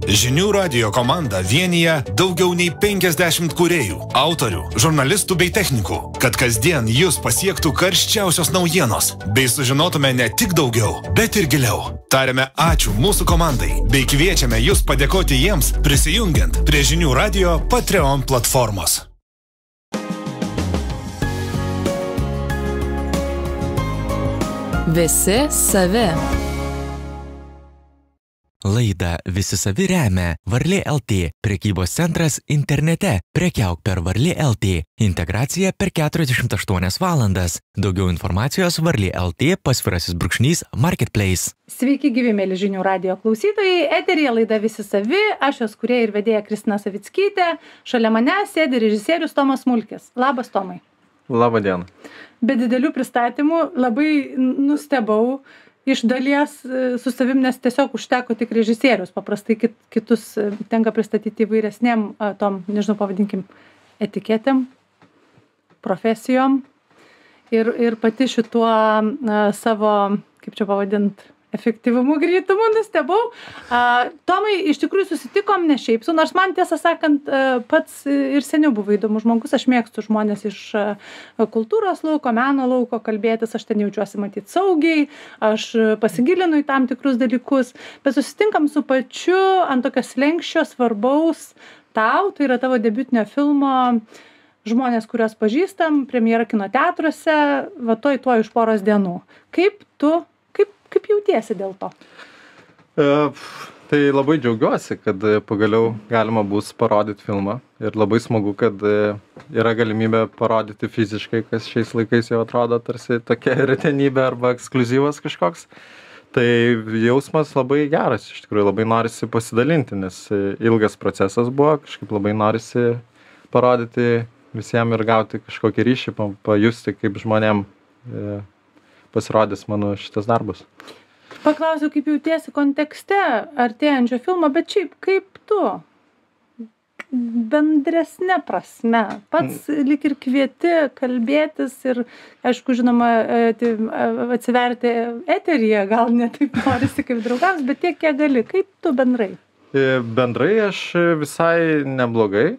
Žinių radijo komanda vienyje daugiau nei 50 kūrėjų, autorių, žurnalistų bei technikų, kad kasdien jūs pasiektų karščiausios naujienos, bei sužinotume ne tik daugiau, bet ir giliau. Tariame ačiū mūsų komandai, bei kviečiame jūs padėkoti jiems, prisijungiant prie Žinių radijo Patreon platformos. Visi savi. Laidą Visi savi remia Varlė LT, prekybos centras internete, prekiauk per Varlė LT, integracija per 48 valandas. Daugiau informacijos Varlė LT / Marketplace. Sveiki gyvi, mėly Žinių radijo klausytojai, eteryje laida Visi savi, aš jos kūrėja ir vedėja Kristina Savickytė, šalia mane sėdi režisierius Tomas Mulkis. Labas, Tomai. Labą dieną. Be didelių pristatymų labai nustebau iš dalies su savim, nes tiesiog užteko tik režisierius. Paprastai kitus tenka pristatyti įvairesnėm tom, nežinau, pavadinkim, etiketėm, profesijom. Ir pati šituo savo, kaip čia pavadint, efektyvumu, greitumu nustebau. Tomai, iš tikrųjų susitikom ne šiaip su, nors man tiesą sakant pats ir seniau buvo įdomus žmogus, aš mėgstu žmonės iš kultūros lauko, meno lauko kalbėtis, aš ten jaučiuosi matyti saugiai, aš pasigilinu į tam tikrus dalykus, bet susitinkam su pačiu ant tokio slenksčio svarbaus tau, tai yra tavo debiutinio filmo Žmonės, kuriuos pažįstam, premjera kino teatruose, va tuoj už poros dienų. Kaip jautiesi dėl to? Tai labai džiaugiuosi, kad pagaliau galima bus parodyti filmą ir labai smagu, kad yra galimybė parodyti fiziškai, kas šiais laikais jau atrodo tarsi tokia retenybė arba ekskliuzyvas kažkoks. Tai jausmas labai geras, iš tikrųjų labai norisi pasidalinti, nes ilgas procesas buvo, kažkaip labai norisi parodyti visiems ir gauti kažkokį ryšį, pajusti, kaip žmonėm pasirodys mano šitas darbas. Paklausiu, kaip jautiesi kontekste artėjančio filmo, bet šiaip kaip tu bendresne prasme pats lyg ir kvieti kalbėtis ir, aišku, žinoma, atsiverti eteryje, gal ne taip norisi kaip draugams, bet tiek, kiek gali. Kaip tu bendrai? Bendrai aš visai neblogai,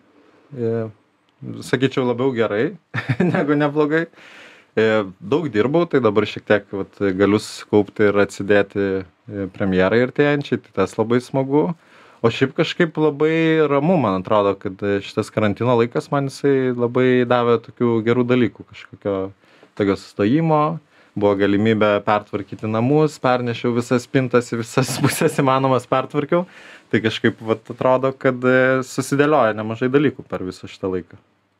sakyčiau labiau gerai negu neblogai. Daug dirbau, tai dabar šiek tiek galiu kaupti ir atsidėti premjerai artėjančiai, tai tas labai smagu. O šiaip kažkaip labai ramu, man atrodo, kad šitas karantino laikas man jisai labai davė tokių gerų dalykų, kažkokio tokio sustojimo, buvo galimybė pertvarkyti namus, pernešiau visas spintas į visas pusės įmanomas pertvarkiau, tai kažkaip atrodo, kad susidėlioja nemažai dalykų per visą šitą laiką.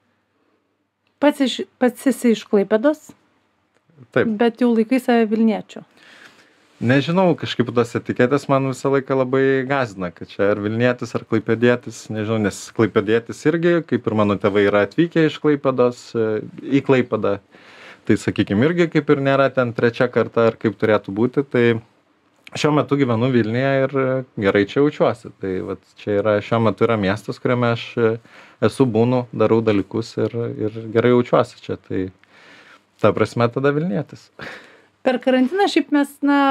Pats esi iš Klaipėdos? Taip. Bet jau laikai save Vilniečiu? Nežinau, kažkaip tos etiketės man visą laiką labai gąsdina, kad čia ar Vilnietis, ar Klaipėdietis, nežinau, nes Klaipėdietis irgi, kaip ir mano tėvai yra atvykę iš Klaipėdos į Klaipėdą, tai sakykime irgi kaip ir nėra ten trečia karta, ar kaip turėtų būti, tai šiuo metu gyvenu Vilniuje ir gerai čia jaučiuosi. Tai čia yra, šiuo metu yra miestas, kuriame aš esu, būnu, darau dalykus ir gerai jaučiuosi čia. Tai ta prasme tada Vilnietis. Per karantiną šiaip mes,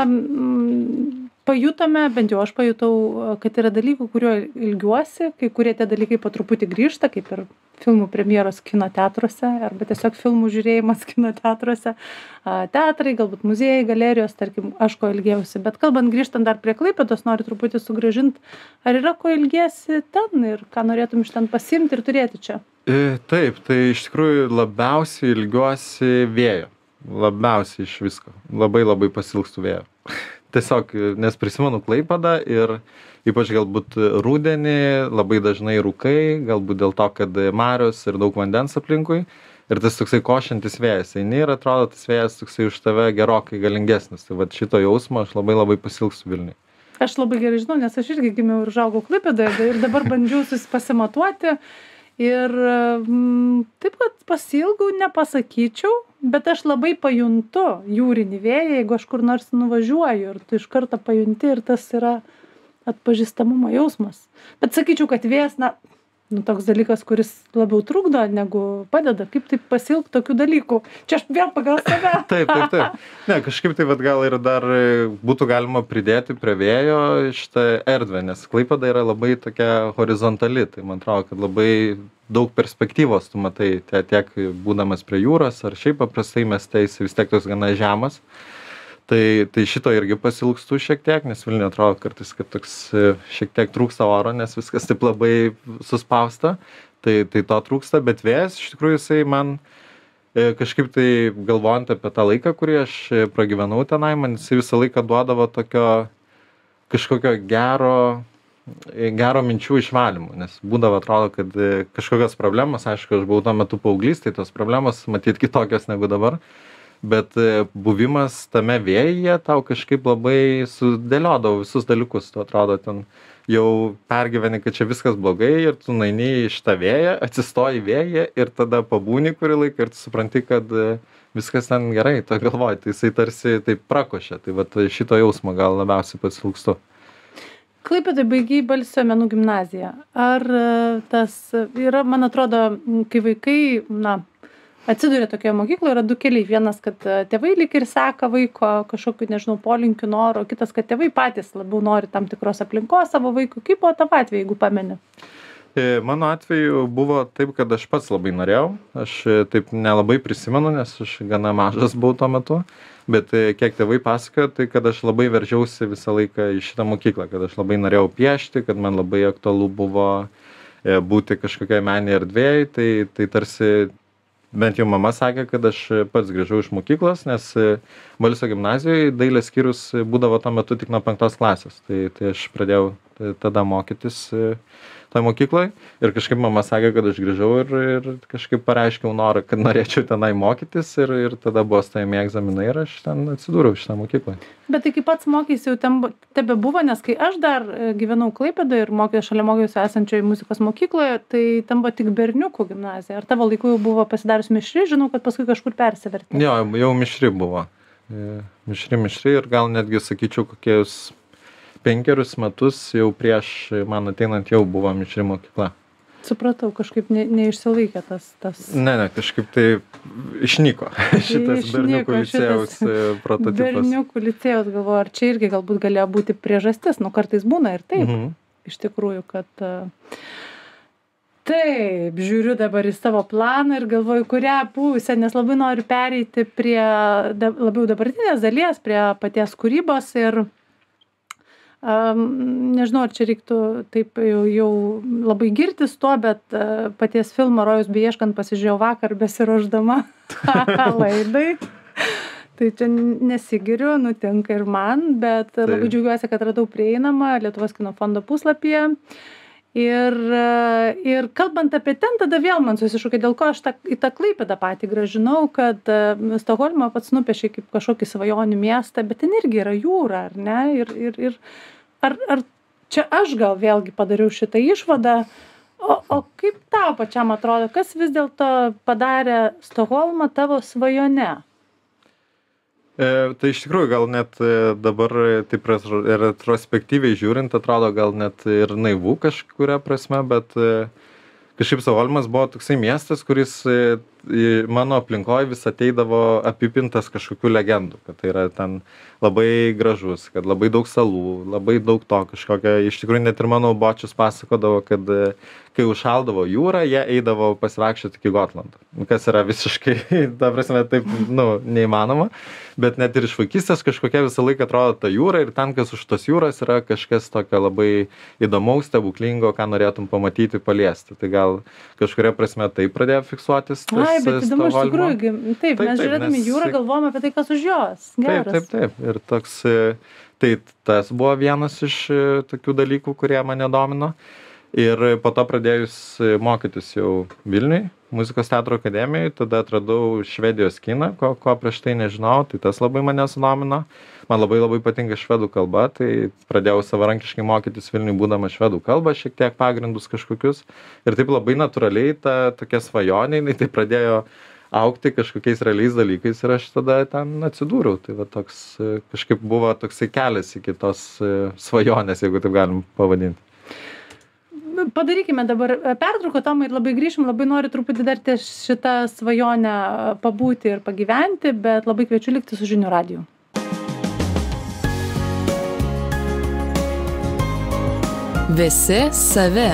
pajutome, bent jau aš pajutau, kad yra dalykų, kuriuo ilgiuosi, kai kurie tie dalykai po truputį grįžta, kaip ir filmų premjeros kino teatruose, arba tiesiog filmų žiūrėjimas kino teatruose, teatrai, galbūt muziejai, galerijos, tarkim, aš ko ilgėjausi. Bet kalbant, grįžtant dar prie Klaipėdos, noriu truputį sugrąžinti, ar yra ko ilgėsi ten ir ką norėtum iš ten pasiimti ir turėti čia? Taip, tai iš tikrųjų labiausiai ilgiuosi vėjo. Labiausiai iš visko. Labai pasilgstu vėjo. Tiesiog, nes prisimenu Klaipėdą ir ypač galbūt rudenį labai dažnai rūkai, galbūt dėl to, kad marios ir daug vandens aplinkui. Ir tas toksai košiantis vėjas. Eini ir atrodo, tas vėjas toksai už tave gerokai galingesnis. Tai šito jausmo aš labai pasilgstu Vilniui. Aš labai gerai žinau, nes aš irgi gimiau ir užaugau Klaipėdoje ir dabar bandžiau pasimatuoti. Ir taip, kad pasilgau, nepasakyčiau, bet aš labai pajuntu jūrinį vėją, jeigu aš kur nors nuvažiuoju ir tu iš karto pajunti ir tas yra atpažįstamumo jausmas. Bet sakyčiau, kad vėjas, toks dalykas, kuris labiau trukdo, negu padeda. Kaip taip pasiilgti tokių dalykų? Čia aš vėl pagal save. Taip. Ne, kažkaip tai gal ir dar būtų galima pridėti prie vėjo šitą erdvę, nes Klaipėda yra labai tokia horizontali. Tai man atrodo, kad labai daug perspektyvos tu matai tiek būdamas prie jūros, ar šiaip paprastai mieste jis vis tiek toks gana žemas. Tai šito irgi pasilgstu šiek tiek, nes Vilniuje atrodo kartais, kad toks šiek tiek trūksta oro, nes viskas taip labai suspausta. Tai to trūksta, bet vėjas iš tikrųjų jisai man kažkaip tai galvojant apie tą laiką, kurį aš pragyvenau tenai, man jisai visą laiką duodavo tokio kažkokio gero minčių išvalymų, nes būdavo atrodo, kad kažkokios problemos, aišku, aš buvau tuo metu paauglys, tai tos problemos matyt kitokios negu dabar. Bet buvimas tame vėjyje tau kažkaip labai sudėliodavo visus dalykus. Tu atrodo, ten jau pergyveni, kad čia viskas blogai ir tu nueini iš tą vėją, atsistoji vėją ir tada pabūni kurį laiką ir tu supranti, kad viskas ten gerai, tu galvoji, tai jisai tarsi taip prakošia. Tai vat šito jausmo gal labiausiai pasilgstu. Klaipėdoj baigei Balsio menų gimnaziją. Ar tas yra, man atrodo, kai vaikai, atsiduria tokioje mokykloje, yra du keliai. Vienas, kad tėvai lyg ir seka vaiko kažkokiu, nežinau, polinkiu noro, kitas, kad tėvai patys labiau nori tam tikros aplinkos savo vaikui. Kaip buvo tavo atveju, jeigu pameni? Mano atveju buvo taip, kad aš pats labai norėjau. Aš taip nelabai prisimenu, nes aš gana mažas buvau tuo metu. Bet kiek tėvai pasakojo, tai kad aš labai veržiausi visą laiką į šitą mokyklą, kad aš labai norėjau piešti, kad man labai aktualu buvo būti kažkokioje meninėje erdvėje. Tai tarsi bent jau mama sakė, kad aš pats grįžau iš mokyklos, nes Balsio gimnazijoje dailės skyrius būdavo tuo metu tik nuo 5 klasės. Tai aš pradėjau tada mokytis toj mokykloje ir kažkaip mama sakė, kad aš grįžau ir kažkaip pareiškiau norą, kad norėčiau tenai mokytis ir tada buvo stojamieji egzaminai ir aš ten atsidūriau šitą mokyklą. Bet tai kaip pats mokeisi jau tebe buvo, nes kai aš dar gyvenau Klaipėdoje ir šalia mokiausi esančioje muzikos mokykloje, tai ten buvo tik berniukų gimnazija. Ar tavo laiku jau buvo pasidarius mišri? Žinau, kad paskui kažkur persivertė. Jo, jau mišri buvo. Mišri ir gal netgi sakyčiau kokius 5 metus jau prieš man ateinant jau buvo mišri mokykla. Supratau, kažkaip neišsilaikė tas. Ne, kažkaip tai išnyko šitas berniukų licėjaus prototipas. Berniukų licėjaus, galvoju, ar čia irgi galbūt galėjo būti priežastis, kartais būna ir taip. Iš tikrųjų, kad taip, žiūriu dabar į savo planą ir galvoju, kurią pusę, nes labai noriu pereiti prie labiau dabartinės dalies, prie paties kūrybos ir nežinau, ar čia reiktų taip jau labai girtis tuo, bet paties filmo Rojus beieškant pasižiūrėjau vakar besiruošdama laidai. Tai čia nesigiriu, nutinka ir man, bet labai džiaugiuosi, kad radau prieinamą Lietuvos kino fondo puslapyje. Ir kalbant apie ten, tada vėl man susišūkė, dėl ko aš į tą Klaipėdą patį grąžinau, kad Stokholmą pats nupiešė kaip kažkokį svajonių miestą, bet ten irgi yra jūra, ar ne? Ir ar čia aš gal vėlgi padariau šitą išvadą, o kaip tau pačiam atrodo, kas vis dėlto padarė Stokholmą tavo svajone? Tai iš tikrųjų gal net dabar taip retrospektyviai žiūrint, atrodo gal net ir naivu kažkuria prasme, bet kažkaip Stokholmas buvo toksai miestas, kuris mano aplinkoje vis ateidavo apipintas kažkokių legendų, kad tai yra ten labai gražus, kad labai daug salų, labai daug to kažkokio. Iš tikrųjų net ir mano bočius pasakodavo, kad kai užšaldavo jūrą, jie eidavo pasivaikščioti iki Gotlando. Kas yra visiškai, ta prasme, taip, neįmanoma. Bet net ir iš vaikystės kažkokia visą laiką atrodo ta jūra ir ten, kas už tos jūros yra kažkas tokio labai įdomaus, stebuklingo, ką norėtum pamatyti, paliesti. Tai gal kažkuria prasme tai pradėjo fiksuotis. Ai, bet įdomu, iš tikrųjų, taip, mes žiūrėdami jūrą galvojame apie tai, kas už jos. Geras. Taip. Ir toks, tai tas buvo vienas iš tokių dalykų, kurie mane domino. Ir po to pradėjus mokytis jau Vilniui, muzikos teatro akademijoje, tada atradau Švedijos kiną, ko prieš tai nežinau, tai tas labai mane sudomino. Man labai patinka švedų kalba, tai pradėjau savarankiškai mokytis Vilniui būdama švedų kalbą, šiek tiek pagrindus kažkokius. Ir taip labai natūraliai ta tokia svajonė, tai pradėjo augti kažkokiais realiais dalykais ir aš tada ten atsidūriau. Tai va toks kažkaip buvo toksai kelias iki tos svajonės, jeigu taip galim pavadinti. padarykime dabar pertrauką, Tomai, ir labai grįšim, labai noriu truputį dar ties šitą svajonę pabūti ir pagyventi, bet labai kviečiu likti su Žinių radiju. Visi savi.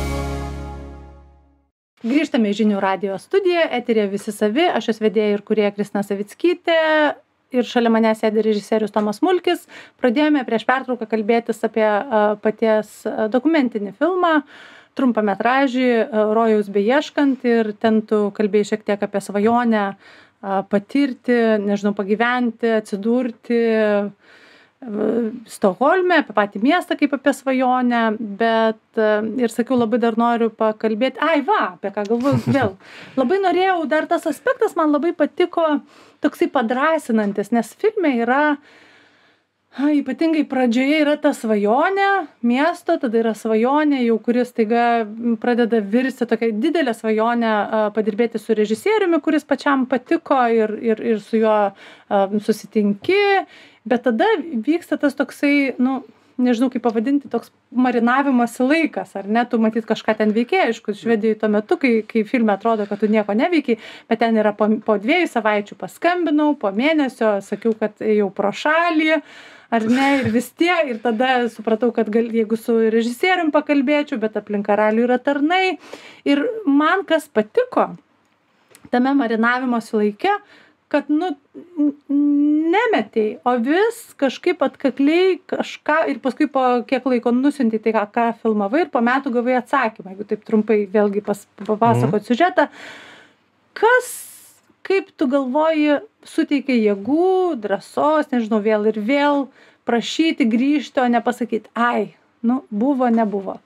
Grįžtame į Žinių radijo studiją, eterėje Visi savi, aš jos vedėja ir kūrėja Kristina Savickytė ir šalia manęs sėdi režisierius Tomas Mulkis. Pradėjome prieš pertrauką kalbėtis apie paties dokumentinį filmą, trumpametražį Rojaus beieškant, ir ten tu kalbėjai šiek tiek apie svajonę patirti, nežinau, pagyventi, atsidurti Stokholme, apie patį miestą kaip apie svajonę, bet ir sakiau, labai dar noriu pakalbėti, apie ką galvoju vėl. Labai norėjau, dar tas aspektas man labai patiko, toksai padrasinantis, nes filme yra, ypatingai pradžioje yra ta svajonė miesto, tada yra svajonė, jau kuris taiga pradeda virsti tokia didelė svajonė padirbėti su režisieriumi, kuris pačiam patiko ir su juo susitinki. Bet tada vyksta tas toksai, nežinau kaip pavadinti, toks marinavimas laikas, ar ne, tu matyt kažką ten veikėjai, aišku, Švedijoje tuo metu, kai filme atrodo, kad tu nieko neveikiai, bet ten yra po 2 savaičių paskambinau, po mėnesio sakiau, kad jau pro šalį, ar ne, ir vis tiek, ir tada supratau, kad jeigu su režisierium pakalbėčiau, bet aplink karalių yra tarnai. Ir man kas patiko tame marinavimosi laike, kad, nemetei, o vis kažkaip atkakliai kažką, ir paskui po kiek laiko nusiuntei tai, ką filmavai, ir po metų gavai atsakymą, jeigu taip trumpai vėlgi papasakot siužetą. Kas, kaip tu galvoji, suteikia jėgų, drąsos, nežinau, vėl ir vėl prašyti, grįžti, o ne pasakyti, buvo, nebuvo.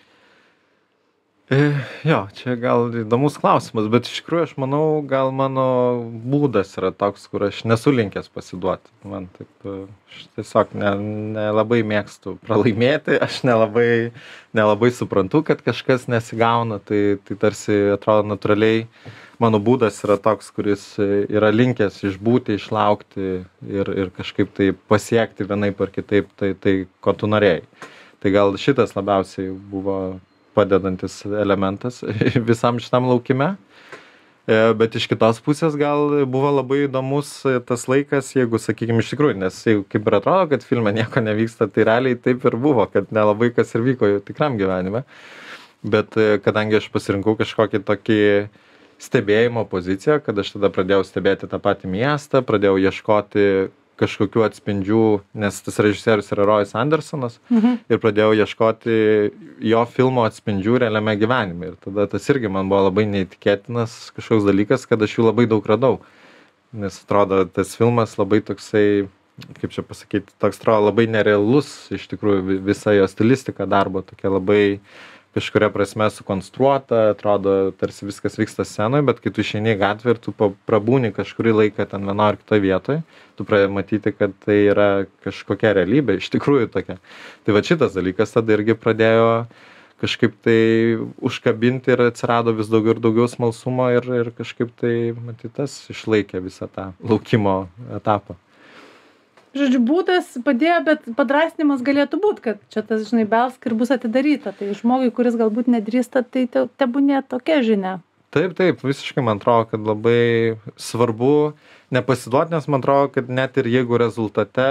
Jo, čia gal įdomus klausimas, bet iš tikrųjų aš manau, gal mano būdas yra toks, kur aš nesu linkęs pasiduoti. Man taip, aš tiesiog nelabai mėgstu pralaimėti, aš nelabai suprantu, kad kažkas nesigauna, tai tarsi atrodo natūraliai mano būdas yra toks, kuris yra linkęs išbūti, išlaukti ir kažkaip tai pasiekti vienaip ar kitaip tai ko tu norėjai. Tai gal šitas labiausiai buvo padedantis elementas visam šitam laukime. Bet iš kitos pusės gal buvo labai įdomus tas laikas, jeigu, sakykime, iš tikrųjų, nes kaip ir atrodo, kad filme nieko nevyksta, tai realiai taip ir buvo, kad nelabai kas ir vyko jau tikram gyvenime. Bet kadangi aš pasirinkau kažkokį tokį stebėjimo poziciją, kad aš tada pradėjau stebėti tą patį miestą, pradėjau ieškoti kažkokių atspindžių, nes tas režisierius yra Rojas Andersonas, ir pradėjau ieškoti jo filmo atspindžių realiame gyvenime. Ir tada tas irgi man buvo labai neįtikėtinas kažkoks dalykas, kad aš jų labai daug radau. Nes atrodo, tas filmas labai toksai, kaip čia pasakyti, toks atrodo labai nerealus, iš tikrųjų visa jo stilistika darbo, tokia labai kažkuria prasme sukonstruota, atrodo, tarsi viskas vyksta scenoje, bet kai tu išeini į gatvę ir tu prabūni kažkurį laiką ten vieno ar kitoje vietoje, tu pradedi matyti, kad tai yra kažkokia realybė, iš tikrųjų tokia. Tai va šitas dalykas tada irgi pradėjo kažkaip tai užkabinti ir atsirado vis daugiau ir daugiau smalsumo ir kažkaip tai, matyt, tas išlaikė visą tą laukimo etapą. Žodžiu, būdas padėjo, bet padrasinimas galėtų būti, kad čia tas, žinai, belsk ir bus atidaryta. Tai žmogui, kuris galbūt nedrįsta, tai tebūnė tokia žinia. Taip, visiškai man atrodo, kad labai svarbu nepasiduoti, nes man atrodo, kad net ir jeigu rezultate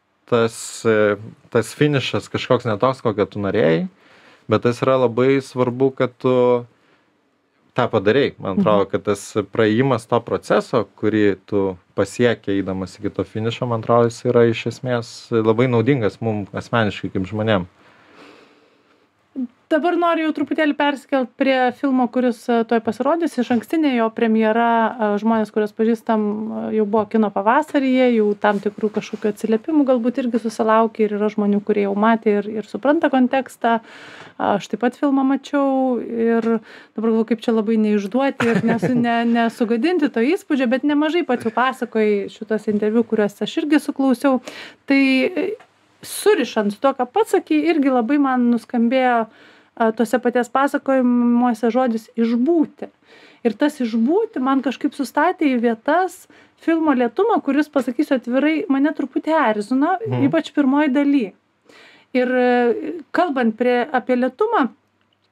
tas finišas kažkoks netoks, kokią tu norėjai, bet tas yra labai svarbu, kad tu tą padarei. Man atrodo, kad tas praėjimas to proceso, kurį tu pasiekė eidamas iki to finišo, man atrodo, jis yra iš esmės labai naudingas mums asmeniškai kaip žmonėm. Dabar noriu jau truputėlį persikelt prie filmo, kuris tuoj pasirodys. Išankstinė jo premjera, žmonės, kuriuos pažįstam, jau buvo kino pavasaryje, jau tam tikrų kažkokių atsiliepimų galbūt irgi susilaukė ir yra žmonių, kurie jau matė ir supranta kontekstą. Aš taip pat filmą mačiau ir dabar galvoju, kaip čia labai neišduoti ir nesugadinti to įspūdžio, bet nemažai pats jau pasakojai šitos interviu, kuriuos aš irgi suklausiau. Tai surišant su to, ką pats sakei, irgi labai man nuskambėjo tuose paties pasakojimuose žodis išbūti. Ir tas išbūti man kažkaip sustatė į vietas filmo lėtumą, kuris, pasakysiu atvirai, mane truputį erzino, ypač pirmoji daly. Ir kalbant apie lėtumą,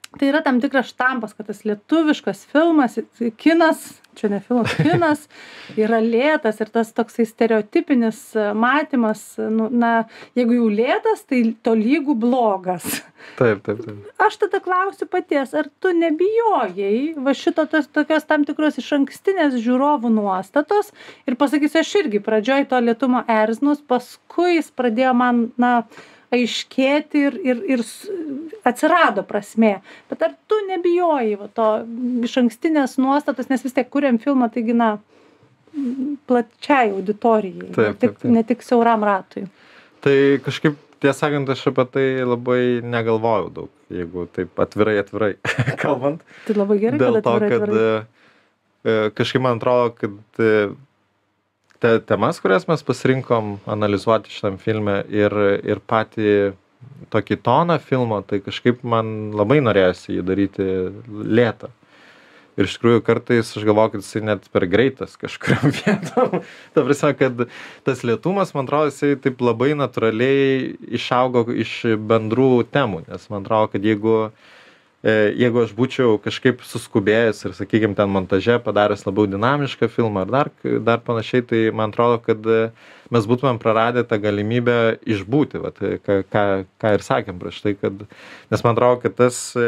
tai yra tam tikras štampas, kad tas lietuviškas filmas, kinas, čia ne filmas, kinas, yra lėtas ir tas toksai stereotipinis matymas, nu, na, jeigu jau lėtas, tai tolygų blogas. Taip. Aš tada klausiu paties, ar tu nebijojai va šito tokios tam tikros išankstinės žiūrovų nuostatos ir pasakysiu, aš irgi pradžioj to lėtumo erzinus, paskui jis pradėjo man, na, aiškėti ir atsirado prasmė. Bet ar tu nebijojai va to išankstinės nuostatos, nes vis tiek kuriam filmą, taigi, na, plačiai auditorijai, Taip. ne tik siauram ratui. Tai kažkaip, tiesą sakant, aš apie tai labai negalvojau daug, jeigu taip atvirai kalbant. Tai labai gerai, Dėl kad atvirai. kad kažkaip man atrodo, kad temas, kurias mes pasirinkom analizuoti šitam filme ir patį tokį toną filmo, tai kažkaip man labai norėjosi jį daryti lėtą. Ir iš tikrųjų kartais aš galvoju, kad jisai net per greitas kažkuriam vietom. Ta prasme, kad tas lėtumas, man atrodo, jisai taip labai natūraliai išaugo iš bendrų temų. Nes man atrodo, kad jeigu aš būčiau kažkaip suskubėjęs ir, sakykime, ten montaže padaręs labiau dinamišką filmą ar dar panašiai, tai man atrodo, kad mes būtumėm praradę tą galimybę išbūti, vat, ką ir sakėm prieš tai, nes man atrodo, kad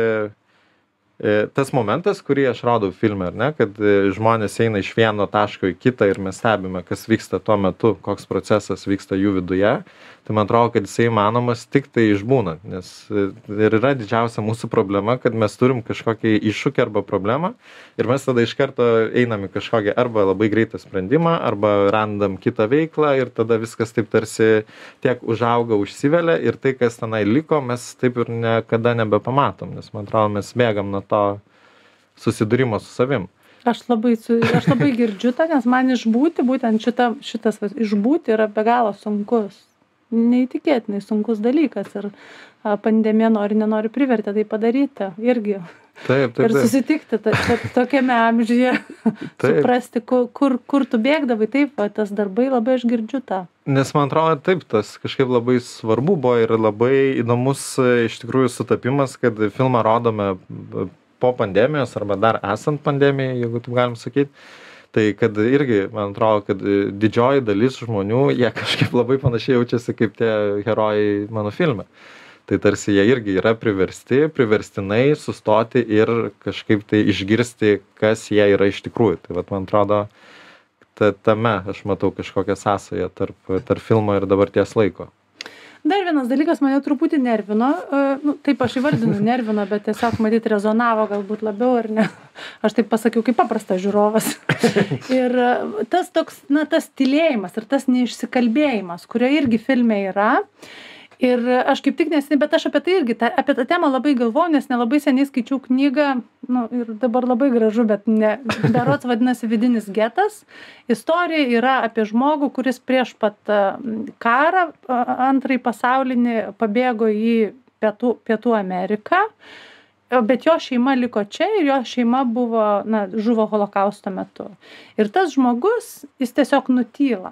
tas momentas, kurį aš rodau filme, ar ne, kad žmonės eina iš vieno taško į kitą ir mes stebime, kas vyksta tuo metu, koks procesas vyksta jų viduje, tai man atrodo, kad jisai įmanomas tik tai išbūnant, nes ir yra didžiausia mūsų problema, kad mes turim kažkokį iššūkį arba problemą ir mes tada iš karto einam į kažkokį arba labai greitą sprendimą, arba randam kitą veiklą ir tada viskas taip tarsi tiek užauga, užsivelia ir tai, kas tenai liko, mes taip ir niekada nebepamatom, nes man atrodo, mes bėgam nuo to susidūrimo su savim. Aš labai girdžiu tą, nes man išbūti, būtent šitas išbūti yra be galo sunkus. Neįtikėtinai sunkus dalykas ir pandemija nenori privertė tai padaryti irgi. Taip. Ir susitikti tokiame amžiuje, suprasti, kur tu bėgdavai, taip, tas darbai labai aš girdžiu tą. Nes man atrodo, taip, tas kažkaip labai svarbu buvo ir labai įdomus iš tikrųjų sutapimas, kad filmą rodome po pandemijos arba dar esant pandemijai, jeigu taip galim sakyti. Tai kad irgi, man atrodo, kad didžioji dalis žmonių, jie kažkaip labai panašiai jaučiasi kaip tie herojai mano filme. Tai tarsi jie irgi yra priverstinai sustoti ir kažkaip tai išgirsti, kas jie yra iš tikrųjų. Tai vat, man atrodo, tame aš matau kažkokią sąsają tarp filmo ir dabarties laiko. Dar vienas dalykas mane truputį nervino, taip aš įvardinu nervino, bet tiesiog matyt rezonavo galbūt labiau ar ne. Aš taip pasakiau kaip paprastas žiūrovas. Ir tas toks, tas tylėjimas ir tas neišsikalbėjimas, kurio irgi filme yra. Ir aš kaip tik neseniai, bet aš apie tai irgi, apie tą temą labai galvoju, nes nelabai seniai skaičiau knygą, ir dabar labai gražu, bet berods vadinasi Vidinis getas. Istorija yra apie žmogų, kuris prieš pat karą, antrąjį pasaulinį, pabėgo į Pietų Ameriką, bet jo šeima liko čia ir jo šeima žuvo holokausto metu. Ir tas žmogus, jis tiesiog nutyla.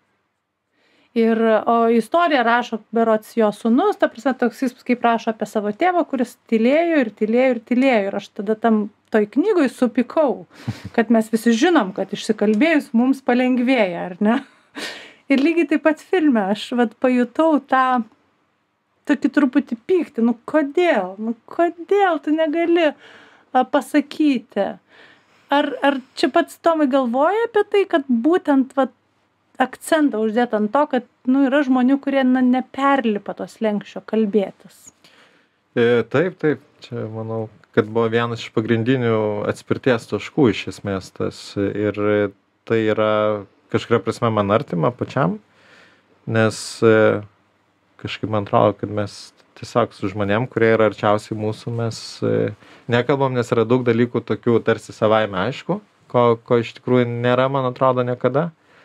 O istoriją rašo berods jo sūnus, ta prasme toks jis kaip rašo apie savo tėvą, kuris tylėjo. Ir aš tada toj knygoj supykau, kad mes visi žinom, kad išsikalbėjus mums palengvėja, ar ne? Ir lygiai taip pat filme aš pajutau tą tokį truputį pyktį. Kodėl tu negali pasakyti? Ar čia pats Tomai galvoja apie tai, kad būtent akcentą uždėt ant to, kad yra žmonių, kurie neperlipa tos slenksčio kalbėtis. Taip. Čia manau, kad buvo vienas iš pagrindinių atspirties taškų iš esmės tas. Ir tai yra kažkuria prasme man artima pačiam, nes kažkaip man atrodo, kad mes tiesiog su žmonėm, kurie yra arčiausiai mūsų, mes nekalbam, nes yra daug dalykų tokių tarsi savaime aišku, ko iš tikrųjų nėra, man atrodo, niekada.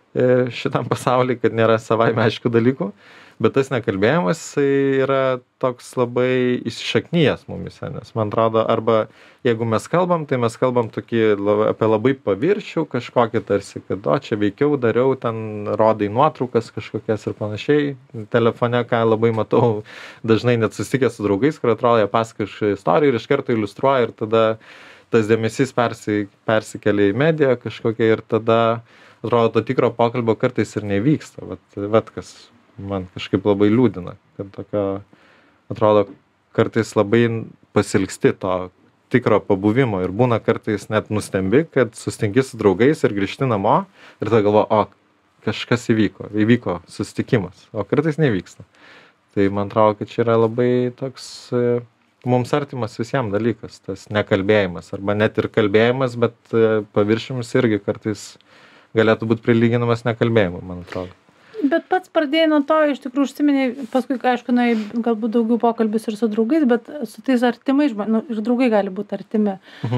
šitam pasauly, kad nėra savaime aiškių dalykų. Bet tas nekalbėjimas yra toks labai įsišaknyjęs mumise, nes man atrodo, arba jeigu mes kalbam, tai mes kalbam apie labai paviršių kažkokį tarsi, kad čia veikiau, dariau, ten rodai nuotraukas kažkokias ir panašiai. Telefone, ką labai matau, dažnai net susitikęs su draugais, kur atrodo, jie pasakoja istoriją ir iš karto iliustruoja ir tada tas dėmesys persikelia į mediją kažkokią ir tada atrodo, to tikro pokalbio kartais ir nevyksta. Vat kas man kažkaip labai liūdina, kad tokio, atrodo, kartais labai pasilgsti to tikro pabuvimo ir būna kartais net nustembi, kad susitinki su draugais ir grįžti namo ir tada galvo, kažkas įvyko susitikimas, o kartais nevyksta. Tai man atrodo, kad čia yra labai toks mums artimas visiems dalykas, tas nekalbėjimas, arba net ir kalbėjimas, bet paviršiumis irgi kartais galėtų būti prilyginamas nekalbėjimui, man atrodo. Bet pats pradėjai nuo to, iš tikrųjų užsiminei, paskui, aišku, galbūt daugiau pokalbis ir su draugais, bet su tais artimais žmonėmis, ir draugai gali būti artimi.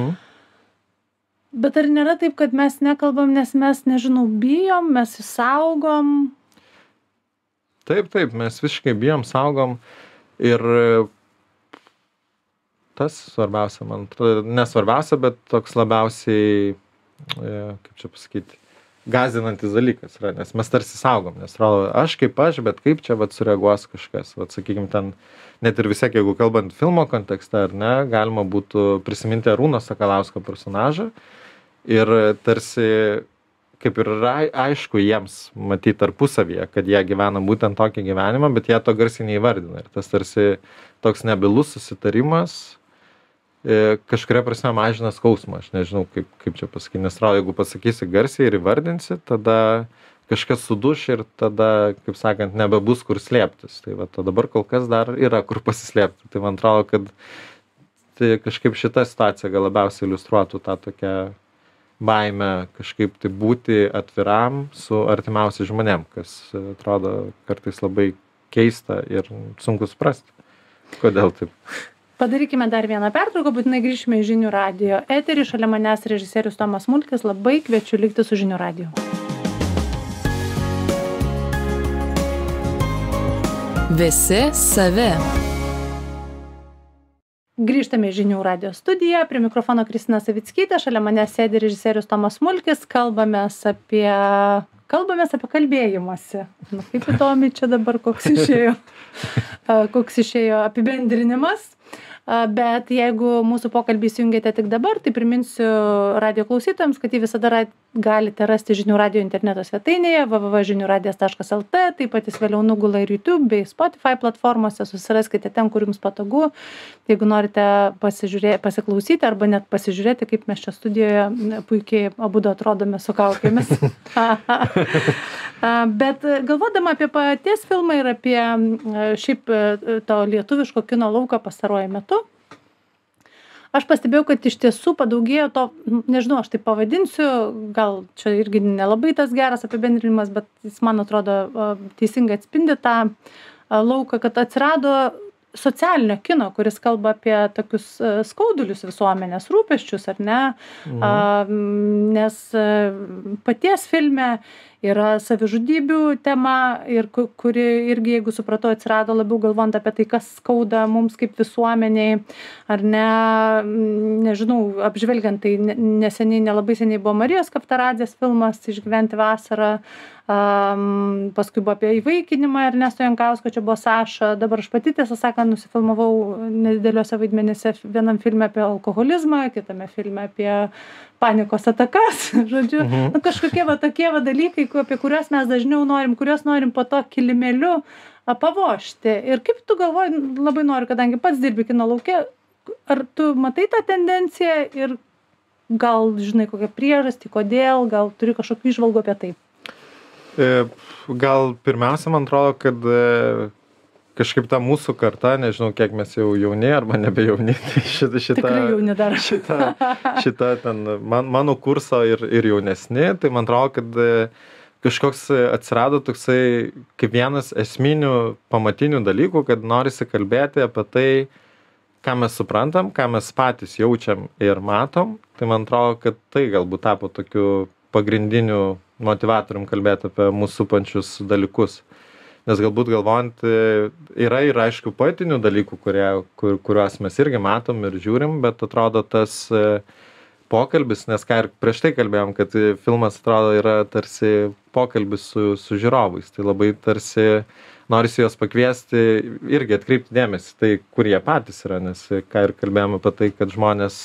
Bet ar nėra taip, kad mes nekalbam, nes mes, nežinau, bijom, mes saugom? Taip, mes visiškai bijom, saugom ir tas svarbiausia, man atrodo, nesvarbiausia, bet toks labiausiai, kaip čia pasakyti, gąsdinantis dalykas yra, nes mes tarsi saugom, nes atrodo, aš, bet kaip čia sureaguos kažkas, sakykim, ten, net ir visiek, jeigu kalbant filmo kontekste, ar ne, galima būtų prisiminti Arūno Sakalausko personažą ir tarsi, kaip ir aišku jiems matyti tarpusavyje, kad jie gyvena būtent tokį gyvenimą, bet jie to garsiai neįvardina ir tas tarsi toks nebylus susitarimas kažkuria prasme mažina skausmą, aš nežinau, kaip čia pasakyti, nes atrodo, jeigu pasakysi garsiai ir įvardinsi, tada kažkas suduš ir tada, kaip sakant, nebebus kur slėptis. Tai o dabar kol kas dar yra kur pasislėpti. Tai man atrodo, kad tai kažkaip šita situacija gal labiausiai iliustruotų tą tokią baimę kažkaip tai būti atviram su artimiausiais žmonėm, kas atrodo kartais labai keista ir sunku suprasti. Kodėl taip? Padarykime dar vieną pertrauką, būtinai grįžime į Žinių radijo eterį. Šalia manęs režisierius Tomas Smulkis, labai kviečiu likti su Žinių radiju. Visi savi. Grįžtame į Žinių radijo studiją, prie mikrofono Kristina Savickytė, šalia manęs sėdi režisierius Tomas Smulkis, kalbamės apie kalbėjimąsi. Kaip įdomi čia dabar koks išėjo apibendrinimas. Bet jeigu mūsų pokalbį įsijungėte tik dabar, tai priminsiu radijo klausytojams, kad jį visada galite rasti Žinių radijo interneto svetainėje www.žiniuradijas.lt, taip pat jis vėliau nugula ir YouTube bei Spotify platformose, susiraskite ten, kur jums patogu. Jeigu norite pasiklausyti arba net pasižiūrėti, kaip mes čia studijoje puikiai abudu atrodome su kaukėmis. Bet galvodama apie paties filmą ir apie šiaip to lietuviško kino lauką pastaruoju metu, aš pastebėjau, kad iš tiesų padaugėjo to, nežinau, aš taip pavadinsiu, gal čia irgi nelabai tas geras apibendrinimas, bet jis, man atrodo, teisingai atspindi tą lauką, kad atsirado socialinio kino, kuris kalba apie tokius skaudulius visuomenės rūpesčius, ar ne? Nes paties filme yra savižudybių tema, ir kuri irgi, jeigu supratau, atsirado labiau galvojant apie tai, kas skauda mums kaip visuomeniai, ar ne, nežinau, apžvelgiant, tai nelabai seniai buvo Marijos Kaftaradzės filmas Išgyventi vasarą, paskui buvo apie įvaikinimą Ernesto Jankausko, čia buvo Saša, dabar aš pati, tiesą sakant, nusifilmavau nedideliuose vaidmenyse vienam filme apie alkoholizmą, kitame filme apie panikos atakas, žodžiu, kažkokie tokie dalykai, apie kuriuos mes dažniau kuriuos norim po to kilimėliu pavožti. Ir kaip tu galvoji, labai noriu, kadangi pats dirbi kino lauke, ar tu matai tą tendenciją ir gal žinai kokią priežastį, kodėl, gal turi kažkokių įžvalgų apie tai? Gal pirmiausia, man atrodo, kad kažkaip ta mūsų karta, nežinau, kiek mes jau jauni arba nebe jauni, tai tikrai jauni dar. šita ten mano kurso ir jaunesni, tai man atrodo, kad kažkoks atsirado toksai kaip vienas esminių pamatinių dalykų, kad norisi kalbėti apie tai, ką mes suprantam, ką mes patys jaučiam ir matom. Tai man atrodo, kad tai galbūt tapo tokiu pagrindiniu motyvatorium kalbėti apie mūsų supančius dalykus. Nes galbūt galvojant, yra ir aišku poetinių dalykų, kuriuos mes irgi matom ir žiūrim, bet atrodo tas pokalbis, nes ką ir prieš tai kalbėjom, kad filmas atrodo yra tarsi pokalbis su žiūrovais. Tai labai tarsi norisi juos pakviesti irgi atkreipti dėmesį, tai kur jie patys yra, nes ką ir kalbėjom apie tai, kad žmonės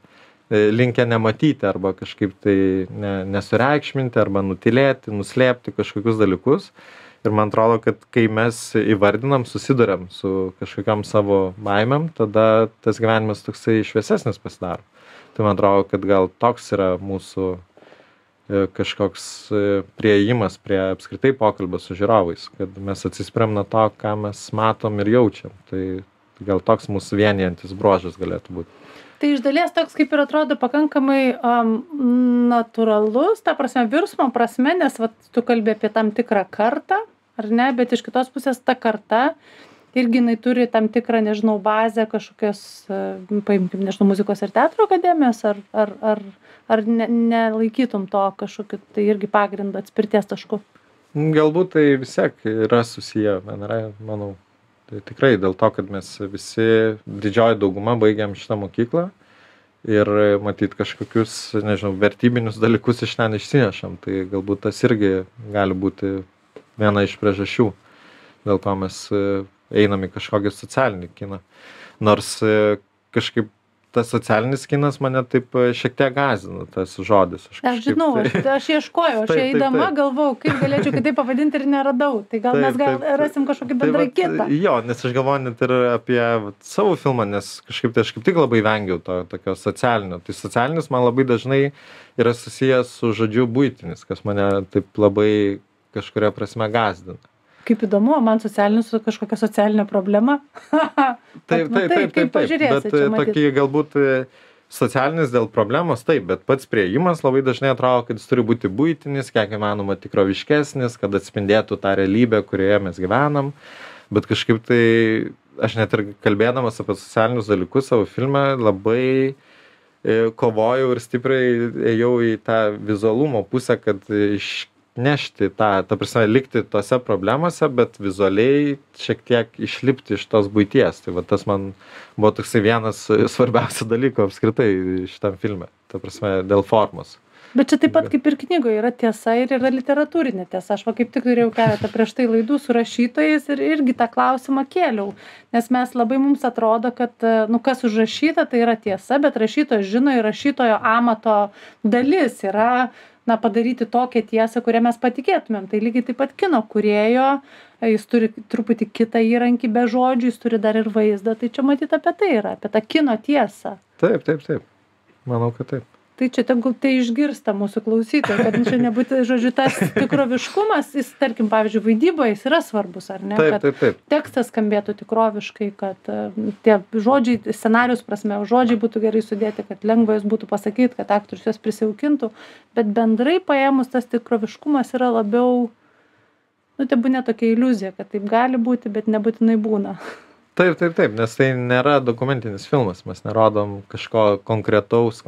linkę nematyti arba kažkaip tai nesureikšminti arba nutilėti, nuslėpti kažkokius dalykus. Ir man atrodo, kad kai mes įvardinam, susiduriam su kažkokiam savo baimėm, tada tas gyvenimas toksai šviesesnis pasidaro. Tai man atrodo, kad gal toks yra mūsų kažkoks priėjimas prie apskritai pokalbio su žiūrovais, kad mes atsispiriam nuo to, ką mes matom ir jaučiam. Tai gal toks mūsų vienijantis bruožas galėtų būti. Tai iš dalies toks kaip ir atrodo pakankamai natūralus, ta prasme, virsmo prasme, nes vat, tu kalbi apie tam tikrą kartą, ar ne, bet iš kitos pusės ta karta irgi jinai turi tam tikrą, nežinau, bazę kažkokios, paimkim, nežinau, muzikos ir teatro akademijos, ar nelaikytum to kažkokiu, tai irgi pagrindu atspirties tašku? Galbūt tai vis tiek yra susiję, manau. Tai tikrai dėl to, kad mes visi didžioji dauguma baigiam šitą mokyklą ir matyt kažkokius, nežinau, vertybinius dalykus iš ten išsinešam. Tai galbūt tas irgi gali būti viena iš priežasčių, dėl ko mes einam į kažkokį socialinį kiną. Nors kažkaip tas socialinis kinas mane taip šiek tiek gąsdina, tas žodis. Aš žinau, aš ieškojau, aš eidama galvojau, kaip galėčiau kitaip pavadinti ir neradau. Tai gal mes rasim kažkokį bendrai kitą. Jo, nes aš galvoju net ir apie savo filmą, nes kažkaip tai aš kaip tik labai vengiau to tokio socialinio. Tai socialinis man labai dažnai yra susijęs su žodžiu buitinis, kas mane taip labai kažkuria prasme gąsdina. Kaip įdomu, man socialinis su kažkokia socialinė problema. Taip, bet tokį galbūt socialinis dėl problemos, taip, bet pats priėjimas labai dažnai atrodo, kad jis turi būti buitinis, kiek įmanoma tikroviškesnis, kad atspindėtų tą realybę, kurioje mes gyvenam. Bet kažkaip tai aš net ir kalbėdamas apie socialinius dalykus savo filme labai kovojau ir stipriai ėjau į tą vizualumo pusę, kad nešti ta prasme, likti tose problemose, bet vizualiai šiek tiek išlipti iš tos buities. Tai va tas man buvo toksai vienas svarbiausių dalykų apskritai šitam filme. Ta prasme, dėl formos. Bet čia taip pat kaip ir knygoje yra tiesa ir yra literatūrinė tiesa. Aš va kaip tik turėjau keletą prieš tai laidų su rašytojais ir irgi tą klausimą kėliau. Nes mes labai mums atrodo, kad, kas užrašyta, tai yra tiesa, bet rašytojas žino ir rašytojo amato dalis yra padaryti tokią tiesą, kurią mes patikėtumėm. Tai lygiai taip pat kino kūrėjo, jis turi truputį kitą įrankį be žodžių, jis turi dar ir vaizdą. Tai čia matyt apie tai yra, apie tą kino tiesą. Taip. Manau, kad taip. Tai čia tegul tai išgirsta mūsų klausytojai, kad čia nebūtų, žodžiu, tas tikroviškumas, jis, tarkim, pavyzdžiui, vaidyboje jis yra svarbus, ar ne? Taip. Kad tekstas skambėtų tikroviškai, kad tie žodžiai, scenarius prasme, žodžiai būtų gerai sudėti, kad lengva juos būtų pasakyti, kad aktorius juos prisijaukintų, bet bendrai paėmus tas tikroviškumas yra labiau, tebūnė tokia iliuzija, kad taip gali būti, bet nebūtinai būna. Taip, nes tai nėra dokumentinis filmas, mes nerodom kažko konkretaus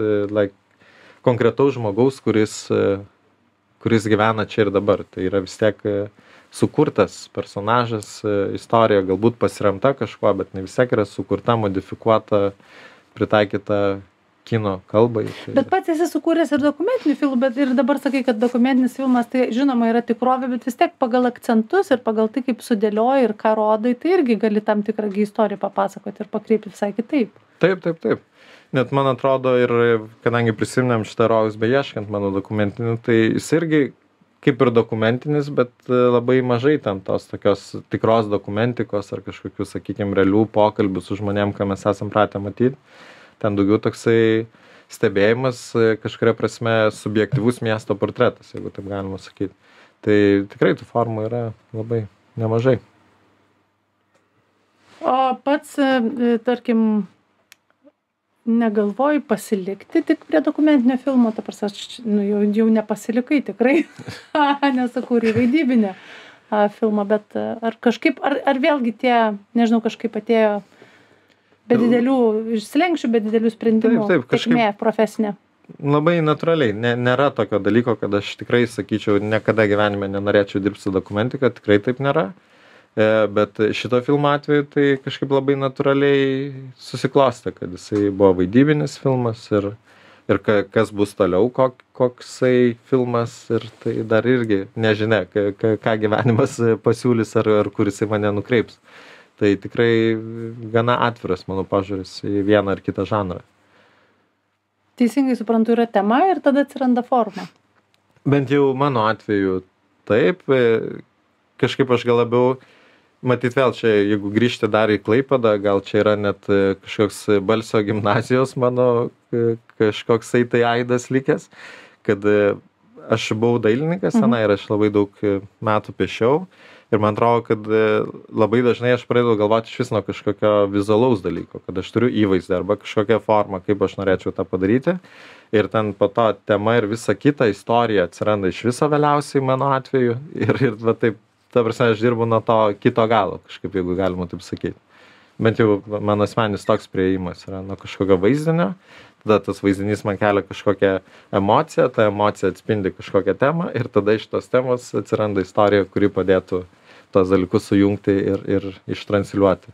žmogaus, kuris gyvena čia ir dabar. Tai yra vis tiek sukurtas personažas, istorija galbūt pasiremta kažkuo, bet ne vis tiek yra sukurta, modifikuota, pritaikyta kino kalbai. Bet pats esi sukūręs ir dokumentinių filmų, bet ir dabar sakai, kad dokumentinis filmas tai žinoma yra tikrovė, bet vis tiek pagal akcentus ir pagal tai, kaip sudėlioji ir ką rodai, tai irgi gali tam tikrą istoriją papasakoti ir pakreipti visai kitaip. Taip. Net man atrodo ir kadangi prisiminėm šitą Rojaus beieškant mano dokumentinį, tai jis irgi kaip ir dokumentinis, bet labai mažai ten tos tokios tikros dokumentikos ar kažkokių, sakykime, realių pokalbių su žmonėm, ką mes esam pratę matyti. Ten daugiau toksai stebėjimas, kažkuria prasme subjektyvus miesto portretas, jeigu taip galima sakyti. Tai tikrai tų formų yra labai nemažai. O pats, tarkim, negalvoji pasilikti tik prie dokumentinio filmo, ta prasme, jau nepasilikai tikrai, nesakūrė vaidybinę filmą, bet ar kažkaip, ar vėlgi tie, nežinau, kažkaip atėjo be didelių slenksčių, be didelių sprendimų, taip, tekmė profesinė. labai natūraliai. Nėra tokio dalyko, kad aš tikrai sakyčiau, niekada gyvenime nenorėčiau dirbti su dokumentika, tikrai taip nėra. Bet šito filmo atveju tai kažkaip labai natūraliai susiklostė, kad jisai buvo vaidybinis filmas ir kas bus toliau, koksai filmas ir tai dar irgi nežinia, ką gyvenimas pasiūlys ar kur jisai mane nukreips. Tai tikrai gana atviras mano požiūris į vieną ar kitą žanrą. Teisingai suprantu, yra tema ir tada atsiranda forma. Bent jau mano atveju taip, kažkaip aš gal labiau, matyt vėl čia, jeigu grįžti dar į Klaipėdą, gal čia yra net kažkoks Balsio gimnazijos mano kažkoksai tai aidas likęs, kad aš buvau dailininkas tenai ir aš labai daug metų piešiau. Ir man atrodo, kad labai dažnai aš pradedu galvoti iš vis nuo kažkokio vizualaus dalyko, kad aš turiu įvaizdį arba kažkokią formą, kaip aš norėčiau tą padaryti. Ir ten po to tema ir visa kita istorija atsiranda iš viso vėliausiai mano atveju. Ir va taip, ta prasme, aš dirbu nuo to kito galo, kažkaip, jeigu galima taip sakyti. Bent jau mano asmeninis toks priėjimas yra nuo kažkokio vaizdinio. Tada tas vaizdinys man kelia kažkokią emociją, ta emocija atspindi kažkokią temą ir tada iš tos temos atsiranda istorija, kuri padėtų tos dalykus sujungti ir ištransliuoti.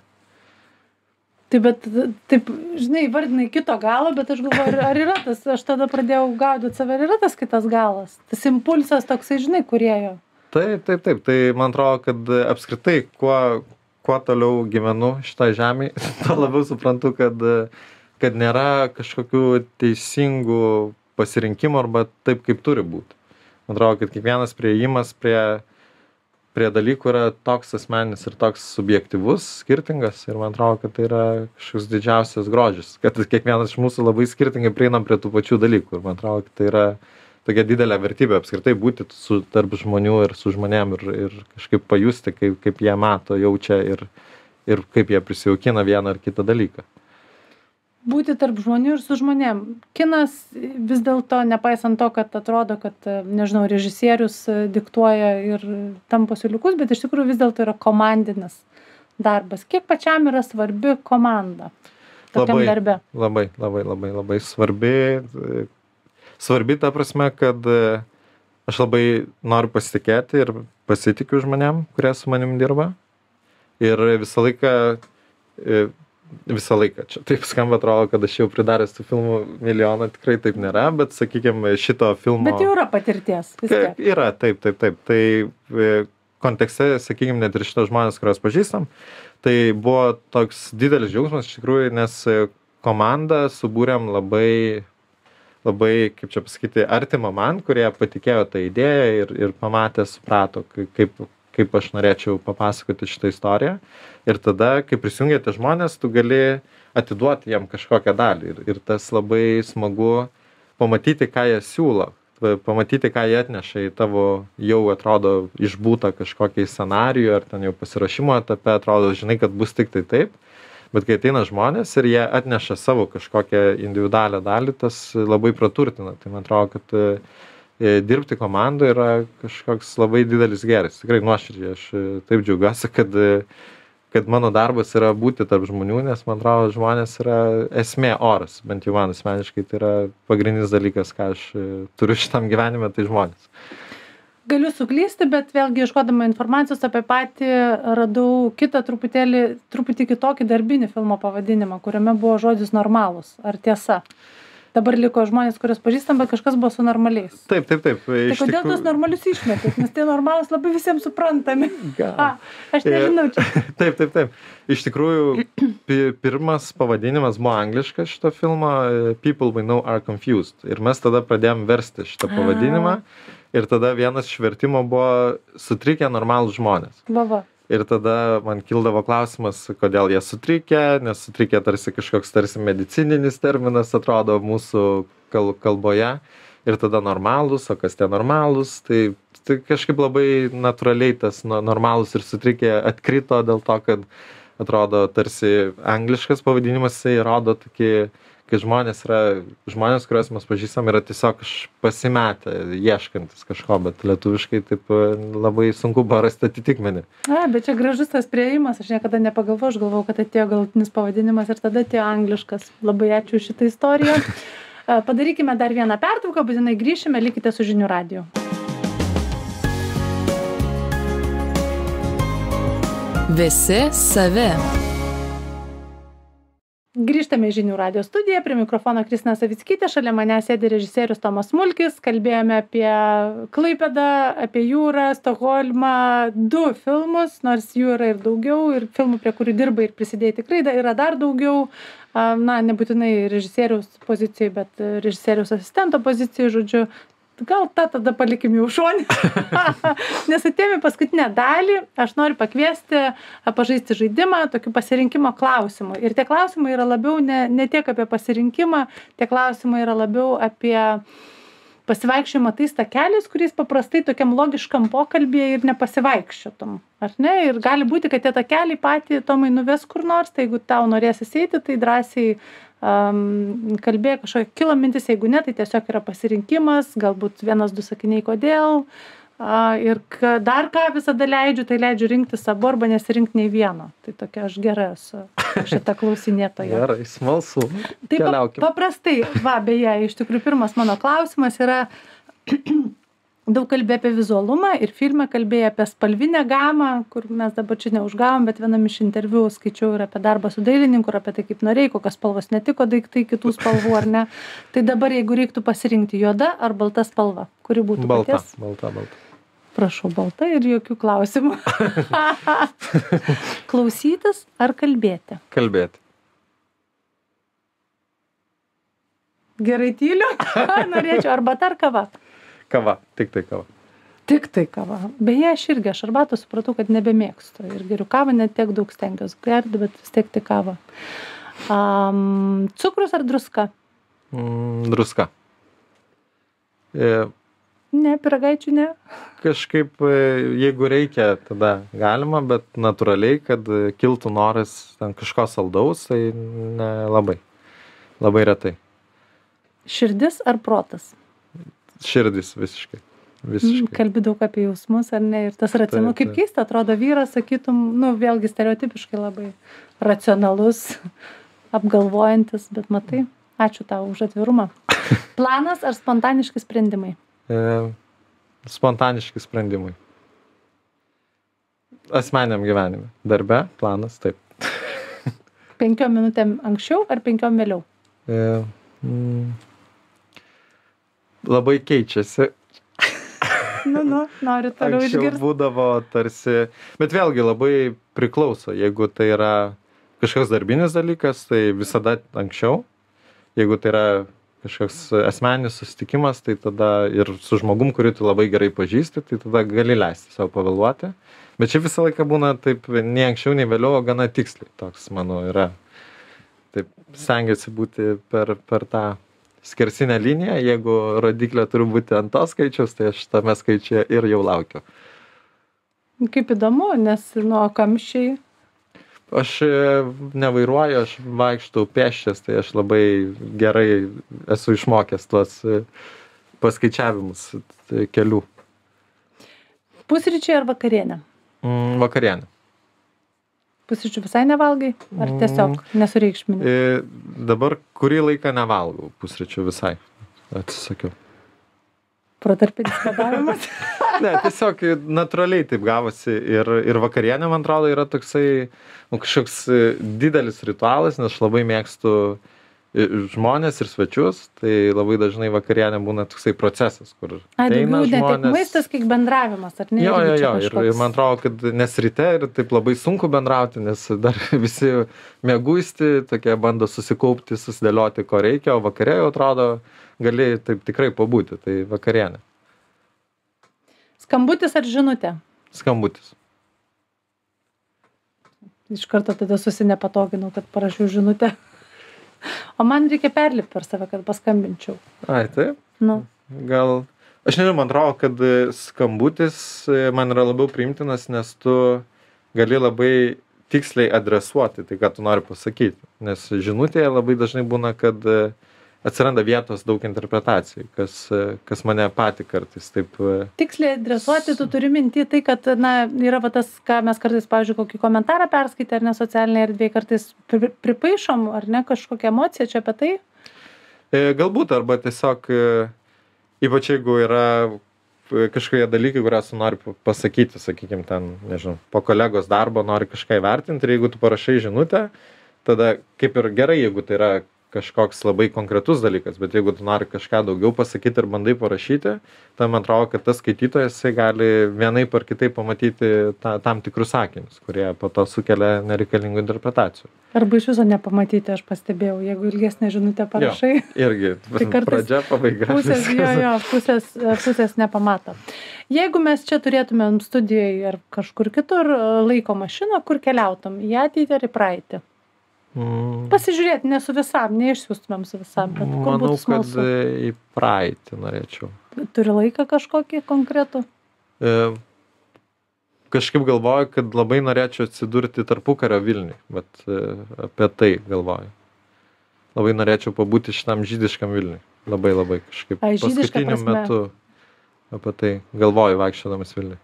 Bet taip, žinai, vardinai kito galo, bet aš galvoju, ar yra tas, aš tada pradėjau gaudyti save, ar yra tas kitas galas, tas impulsas toksai, žinai, kūrėjo. Taip. Tai man atrodo, kad apskritai, kuo toliau gyvenu šitą žemį, to labiau suprantu, kad nėra kažkokių teisingų pasirinkimų arba taip, kaip turi būti. Man atrodo, kad kiekvienas priėjimas prie dalykų yra toks asmeninis ir toks subjektyvus, skirtingas ir man atrodo, kad tai yra kažkoks didžiausias grožis, kad kiekvienas iš mūsų labai skirtingai prieinam prie tų pačių dalykų ir man atrodo, kad tai yra tokia didelė vertybė apskritai būti tarp žmonių ir su žmonėm ir kažkaip pajusti, kaip jie mato, jaučia ir kaip jie prisijaukina vieną ar kitą dalyką. Būti tarp žmonių ir su žmonėm. Kinas vis dėlto, nepaisant to, kad atrodo, kad, nežinau, režisierius diktuoja ir tampo siūliukus, bet iš tikrųjų vis dėlto yra komandinis darbas. Kiek pačiam yra svarbi komanda tokiam darbe? Labai svarbi. Svarbi ta prasme, kad aš labai noriu pasitikėti ir pasitikiu žmonėm, kurie su manim dirba. Ir visą laiką, čia taip skamba, atrodo, kad aš jau pridaręs tų filmų milijoną, tikrai taip nėra, bet sakykime, šito filmo... Bet jau yra patirties, vis tiek. Yra, taip. Tai kontekste, sakykime, net ir šitos žmonės, kuriuos pažįstam, tai buvo toks didelis džiaugsmas iš tikrųjų, nes komandą subūrėm labai, kaip čia pasakyti, artimą man, kurie patikėjo tą idėją ir pamatė, suprato, kaip aš norėčiau papasakoti šitą istoriją. Ir tada, kai prisijungia tie žmonės, tu gali atiduoti jiem kažkokią dalį. Ir tas labai smagu pamatyti, ką jie siūlo. Pamatyti, ką jie atneša į tavo jau atrodo išbūtą kažkokį scenarijų ar ten jau pasirašymo etape, atrodo, žinai, kad bus tik tai taip. Bet kai ateina žmonės ir jie atneša savo kažkokią individualią dalį, tas labai praturtina. Tai man atrodo, kad dirbti komandoje yra kažkoks labai didelis geras. Tikrai nuoširdžiai aš taip džiaugiuosi, kad mano darbas yra būti tarp žmonių, nes man atrodo, žmonės yra esmė oras. Bent jau man asmeniškai tai yra pagrindinis dalykas, ką aš turiu šitam gyvenime, tai žmonės. Galiu suklysti, bet vėlgi ieškodama informacijos apie patį radau kitą truputį kitokį darbinį filmo pavadinimą, kuriame buvo žodis normalūs. Ar tiesa? Dabar liko žmonės, kurios pažįstam, bet kažkas buvo su normaliais. Taip. Tai kodėl tos normalius išmetėt? Nes tie normalūs labai visiems suprantami. Aš nežinau čia. Taip. Iš tikrųjų, pirmas pavadinimas buvo angliškas šito filmo People We Know Are Confused. Ir mes tada pradėjom versti šitą pavadinimą. Ir tada vienas iš vertimo buvo sutrikę normalūs žmonės. Ir tada man kildavo klausimas, kodėl jie sutrikę, nes sutrikę tarsi medicininis terminas atrodo mūsų kalboje. Ir tada normalūs, o kas tie normalūs, tai kažkaip labai natūraliai tas normalūs ir sutrikę atkrito dėl to, kad atrodo tarsi angliškas pavadinimas, jisai rodo tokį, kai žmonės, kuriuos mes pažįstam, yra tiesiog pasimetę, ieškantis kažko, bet lietuviškai taip labai sunku rasti atitikmenį. Bet čia gražus tas priėjimas, aš niekada nepagalvojau, aš galvojau, kad atėjo galutinis pavadinimas ir tada atėjo angliškas. Labai ačiū šitą istoriją. Padarykime dar vieną pertrauką, būtinai grįšime, likite su Žinių radiju. Visi savi. Grįžtame į Žinių radijo studiją, prie mikrofono Kristina Savickytė, šalia manęs sėdi režisierius Tomas Smulkis, kalbėjome apie Klaipėdą, apie jūrą, Stokholmą, 2 filmus, nors jų yra ir daugiau, ir filmų, prie kurių dirba ir prisidėjai tikrai yra dar daugiau, na, nebūtinai režisieriaus pozicijai, bet režisieriaus asistento pozicijai, žodžiu. Gal tą tada palikim jau šonį. Nes atėjome paskutinę dalį, aš noriu pakviesti pažaisti žaidimą, tokių pasirinkimo klausimų. Ir tie klausimai yra labiau ne tiek apie pasirinkimą, tie klausimai yra labiau apie pasivaikščiojimą tais takeliais, kuriais paprastai tokiam logiškam pokalbėje ir nepasivaikščiotum. Ar ne? Ir gali būti, kad tie takeliai patį Tomai nuves kur nors, tai jeigu tau norėsis eiti, tai drąsiai kalbėk, kažkokia kilo mintis, jeigu ne, tai tiesiog yra pasirinkimas, galbūt 1-2 sakiniai kodėl. Ir dar ką visada leidžiu, tai leidžiu rinktis abu arba nesirinkti nei vieno. Tai tokia aš gera esu šitą klausinėtoją. Gerai, smalsu. Tai Keliaukim. paprastai, beje, iš tikrųjų pirmas mano klausimas yra, daug kalbėjai apie vizualumą ir filme kalbėjai apie spalvinę gamą, kur mes dabar čia neužgavom, bet vienam iš interviu skaičiau ir apie darbą su dailininku, ir apie tai, kaip norėjai, kokios spalvos netiko daiktai kitų spalvų ar ne. Tai dabar, jeigu reiktų pasirinkti juoda ar balta spalva, kuri būtų paties? Balta. Prašau, balta ir jokių klausimų. Klausytis ar kalbėti? Kalbėti. Gerai tyliu. Norėčiau arbata ar kava? Kava, tik tai kava. Tik tai kava. Beje, aš arbatos supratau, kad nebemėgstu. Ir geriu kavą, net tiek daug stengiuosi gerti, bet vis tiek tik kavą. Cukrus ar druska? Druska. Ne, pyragaičių ne. Kažkaip, jeigu reikia, tada galima, bet natūraliai, kad kiltų noras ten kažko saldaus, tai nelabai. Labai retai. Širdis ar protas? Širdis visiškai. Kalbi daug apie jausmus, ar ne? Ir tas racionalus, kaip keista, atrodo vyras, sakytum, vėlgi stereotipiškai labai racionalus, apgalvojantis, bet matai, ačiū tau už atvirumą. Planas ar spontaniški sprendimai? Spontaniški sprendimai. Asmeniam gyvenime. Darbe, planas, taip. 5 minutėm anksčiau ar 5 vėliau? Labai keičiasi. Noriu toliau išgirsti. Anksčiau būdavo tarsi, bet vėlgi labai priklauso. Jeigu tai yra kažkoks darbinis dalykas, tai visada anksčiau. Jeigu tai yra kažkoks asmeninis susitikimas, tai tada ir su žmogum, kurį tu labai gerai pažįsti, tai tada gali leisti savo pavėluoti. Bet čia visą laiką būna taip, nei anksčiau, nei vėliau, gana tiksliai. Toks, mano, yra. Taip, stengiuosi būti per tą skersinę liniją. Jeigu rodiklė turi būti ant to skaičiaus, tai aš tame skaičiuje ir jau laukiu. Kaip įdomu, nes kamščiai. Aš nevairuoju, aš vaikštau pėsčias, tai aš labai gerai esu išmokęs tuos paskaičiavimus kelių. Pusryčiai ar vakarienė? Vakarienė. Pusryčių visai nevalgai? Ar tiesiog nesureikšmini? Dabar kurį laiką nevalgau pusryčių visai. Atsisakiau. Protarpinis badavimas? Ne, tiesiog natūraliai taip gavosi. Ir vakarienė, man atrodo, yra toksai kažkoks didelis ritualas, nes aš labai mėgstu žmonės ir svečius, tai labai dažnai vakarienė būna toksai procesas, kur eina žmonės. Ne tik maistas, kiek bendravimas, ar ne? Jo. Ir man atrodo, kad nes ryte ir taip labai sunku bendrauti, nes dar visi mieguisti, tokie bando susikaupti, susidėlioti, ko reikia, o vakare jau atrodo, gali taip tikrai pabūti, tai vakarienė. Skambutis ar žinutė? Skambutis. Iš karto tada susinepatoginau, kad parašiau žinutę. O man reikia perlipti per save, kad paskambinčiau. Ai, taip? Gal, aš nežinau, man atrodo, kad skambutis man yra labiau priimtinas, nes tu gali labai tiksliai adresuoti tai, ką tu nori pasakyti. Nes žinutėje labai dažnai būna, kad atsiranda vietos daug interpretacijai, kas mane patį kartais taip... Tiksliai adresuoti, tu turi minti tai, kad yra tas, ką mes kartais, pavyzdžiui, kokį komentarą perskaitę, ar ne socialinėje erdvėje kartais pripaišom, ar ne kažkokią emociją čia apie tai? Galbūt, arba tiesiog, ypač jeigu yra kažkokie dalykai, kuriuos tu nori pasakyti, sakykime, ten, nežinau, po kolegos darbo nori kažką įvertinti ir jeigu tu parašai žinutę, tada kaip ir gerai, jeigu tai yra kažkoks labai konkretus dalykas, bet jeigu tu nori kažką daugiau pasakyti ir bandai parašyti, tai man atrodo, kad tas skaitytojas gali vienaip ar kitaip pamatyti tam tikrus sakinius, kurie po to sukelia nereikalingų interpretacijų. Arba iš viso nepamatyti, aš pastebėjau, jeigu ilgesnę žinutę parašai. Jo, irgi, tai pradžia, pabaiga. Pusės nepamato. Jeigu mes čia turėtumėm studijoje ar kažkur kitur laiko mašiną, kur keliautum, į ateitį ar į praeitį? Pasižiūrėti, ne su visam, neišsiųstumėm su visam, bet kur būtų smalsu. Manau, kad į praeitį norėčiau. Turi laiką kažkokį konkretų? Kažkaip galvoju, kad labai norėčiau atsidurti tarpukario Vilniui, bet apie tai galvoju. Labai norėčiau pabūti šitam žydiškam Vilniui. Labai kažkaip paskutiniu metu apie tai galvoju vaikščiodamas Vilniui.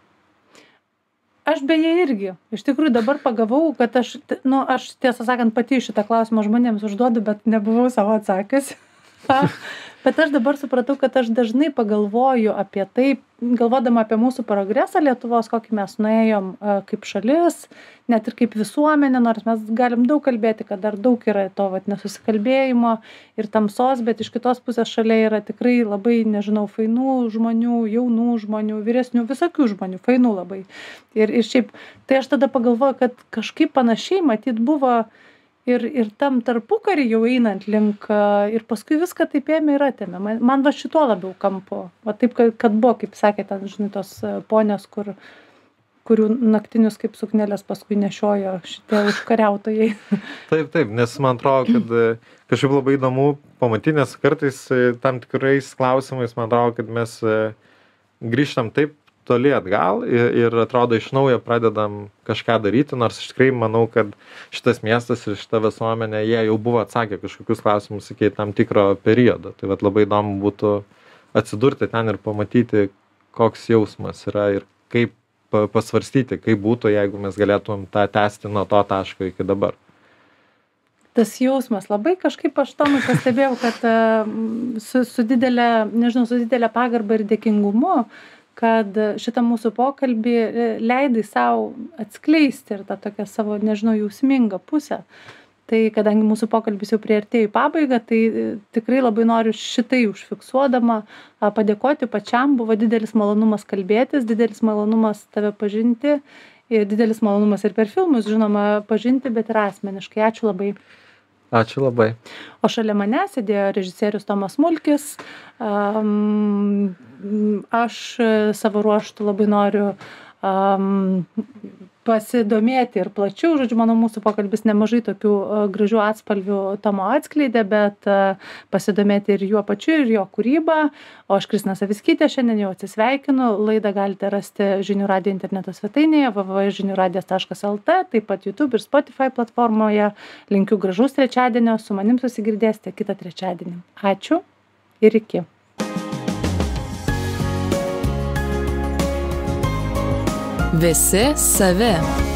Aš beje irgi. Iš tikrųjų dabar pagavau, kad aš tiesą sakant pati šitą klausimą žmonėms užduodu, bet nebuvau savo atsakius. Bet aš dabar supratau, kad aš dažnai pagalvoju apie tai, galvodama apie mūsų progresą Lietuvos, kokį mes nuėjom kaip šalis, net ir kaip visuomenė, nors mes galim daug kalbėti, kad dar daug yra to nesusikalbėjimo ir tamsos, bet iš kitos pusės šalia yra tikrai labai, nežinau, fainų žmonių, jaunų žmonių, vyresnių, visokių žmonių, fainų labai. Ir šiaip, tai aš tada pagalvoju, kad kažkaip panašiai matyt buvo ir tam tarpukarį jau einant link ir paskui viską taip ėmė ir atėmė. Man va šituo labiau kampu. Va taip, kad buvo, kaip sakė ten, žinai, tos ponios, kurių naktinius kaip suknelės paskui nešiojo šitie užkariautojai. Taip, nes man atrodo, kad kažkaip labai įdomu pamatyti, nes kartais tam tikrais klausimais man atrodo, kad mes grįžtam taip toli atgal ir atrodo iš naujo pradedam kažką daryti, nors iš tikrųjų manau, kad šitas miestas ir šita visuomenė, jie jau buvo atsakę kažkokius klausimus iki tam tikro periodo. Tai vat labai įdomu būtų atsidurti ten ir pamatyti, koks jausmas yra ir kaip pasvarstyti, kaip būtų, jeigu mes galėtumėm tą tęsti nuo to taško iki dabar. Tas jausmas labai kažkaip aš Tomai pastebėjau, kad su didelė pagarba ir dėkingumu, kad šitą mūsų pokalbį leidai savo atskleisti ir tą tokią savo, nežinau, jausmingą pusę. Tai kadangi mūsų pokalbis jau priartėjo į pabaigą, tai tikrai labai noriu šitai užfiksuodama padėkoti pačiam. Buvo didelis malonumas kalbėtis, didelis malonumas tave pažinti, ir didelis malonumas ir per filmus, žinoma, pažinti, bet ir asmeniškai. Ačiū labai. Ačiū labai. O šalia mane sėdėjo režisierius Tomas Mulkis. Aš savo ruožtu labai noriu pasidomėti ir plačiau, žodžiu, manau, mūsų pokalbis nemažai tokių gražių atspalvių Tomo atskleidė, bet pasidomėti ir juo pačiu, ir jo kūrybą. O aš Kristina Savickytė šiandien jau atsisveikinu. Laidą galite rasti Žinių radijo interneto svetainėje www.žiniuradijas.lt, taip pat YouTube ir Spotify platformoje. Linkiu gražaus trečiadienio, su manim susigirdėsite kitą trečiadienį. Ačiū ir iki. Visi savi.